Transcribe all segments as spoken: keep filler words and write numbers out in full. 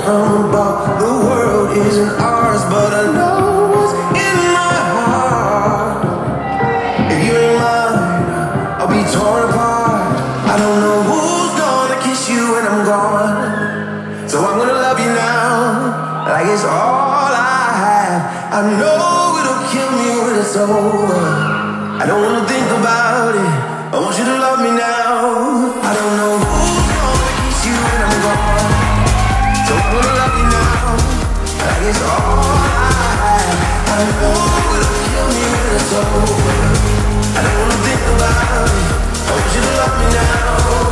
from above. The world isn't ours, but I know what's in my heart. If you ain't mine, I'll be torn apart. I don't know who's gonna kiss you when I'm gone, so I'm gonna love you now, like it's all I have. I know it'll kill me when it's over. I don't wanna think about it, I want you to love me now. I don't know who's gonna kiss you when I'm gone, so I'm gonna love you now, like it's all I have. I know it'll kill me when it's over. I don't wanna think about it, I want you to love me now.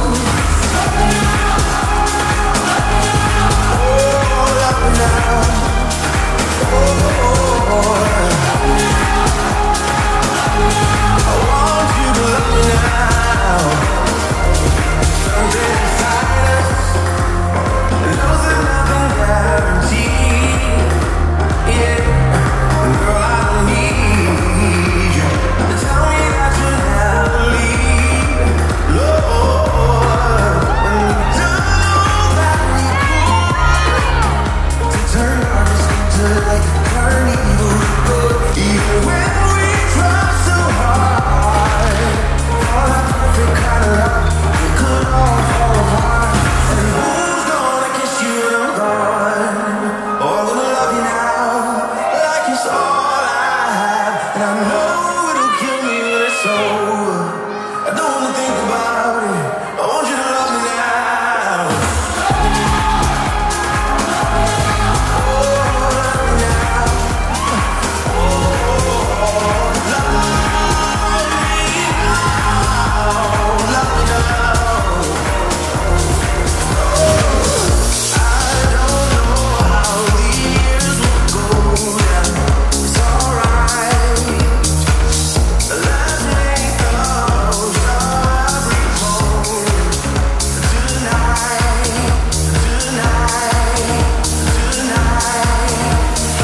Oh, love me now. Oh, I want you to love me now. Something inside us knows that nothing guaranteed. Yeah, girl, I don't need you to tell me that you'll never leave. Lord, when you know that we could to turn darkness into light, turn evil to good. Even when we try so hard, all that perfect kind of love, it could all fall apart. And who's gonna kiss you when I'm gone? Oh, I'm gonna love you now, like it's all I have. And I know it'll kill me when it's over. I don't wanna think about it, I want you to love me now. Oh, love me now. Oh, love me now, love me now. I don't know how the years will go down. It's alright. Let's make the most of every moment. Tonight, tonight, tonight.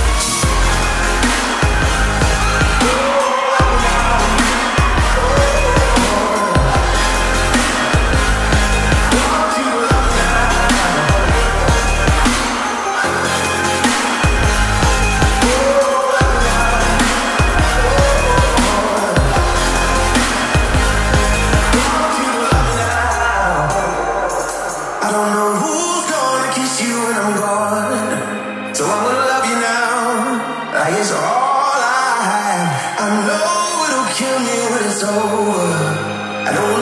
Want you to love me I don't know who's gonna kiss you when I'm gone, so I'm gonna love you now, like it's all I have. I know it'll kill me when it's over. I don't